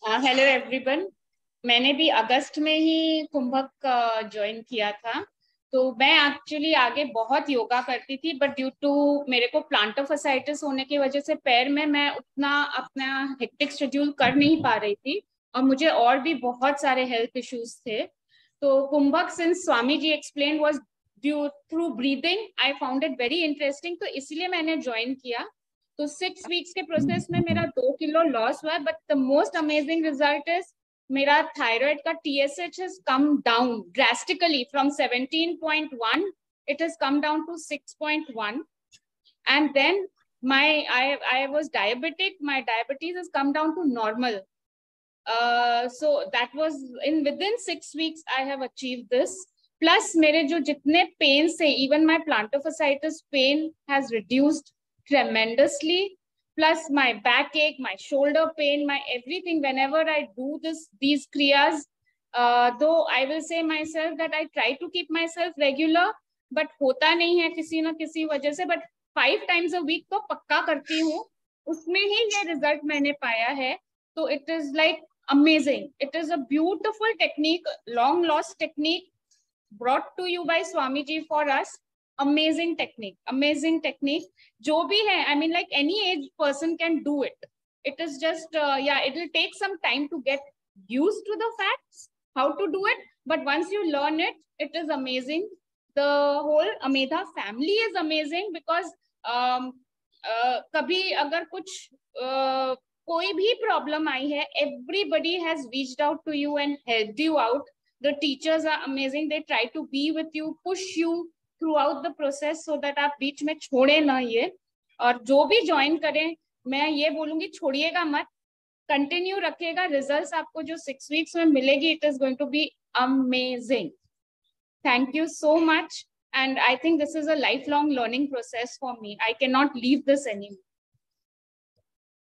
Hello everyone. मैंने भी अगस्त में ही कुंभक ज्वाइन किया था। तो मैं एक्चुअली आगे बहुत योगा करती थी, बट ड्यू टू मेरे को प्लांटर fasciitis होने की वजह से पैर में मैं उतना अपना हेक्टिक शेड्यूल कर नहीं पा रही थी, और मुझे और भी बहुत सारे हेल्थ इश्यूज थे। तो kumbhak, since Swami ji explain, was due through breathing, I found it very interesting, तो इसलिए मैंने ज्वाइन किया। तो 6 वीक्स के प्रोसेस में मेरा 2 किलो लॉस हुआ है, but the most amazing result is मेरा थायराइड का TSH has come down drastically from 17.1, it has come down to 6.1. And then I was diabetic, my diabetes has come down to normal. So that was in within 6 weeks I have achieved this. Plus मेरे जो जितने pains थे, even my plantar fasciitis pain has reduced tremendously. Plus my backache, my shoulder pain, my everything. Whenever I do these kriyas, though I will say myself that I try to keep myself regular, but होता नहीं है किसी ना किसी वजह से. But 5 times a week तो पक्का करती हूँ, उसमें ही ये रिजल्ट मैंने पाया है. तो it is like amazing. It is a beautiful technique, long lost technique brought to you by Swami ji for us. Amazing technique, amazing technique. जो भी है, I mean, like any age person can do it. It is just yeah, it will take some time to get used to the facts, how to do it, but once you learn it, it is amazing. The whole Amedha family is amazing because कभी अगर कुछ कोई भी problem आई है, everybody has reached out to you and helped you out. The teachers are amazing, they try to be with you, push you throughout the process so that आप बीच में छोड़े ना ये. और जो भी ज्वाइन करें, मैं ये बोलूंगी छोड़िएगा मत, कंटिन्यू रखिएगा. रिजल्ट्स आपको जो 6 वीक्स में मिलेगी, it is going to be amazing. Thank you so much, and I think this is a lifelong learning process for me. I cannot leave this anymore.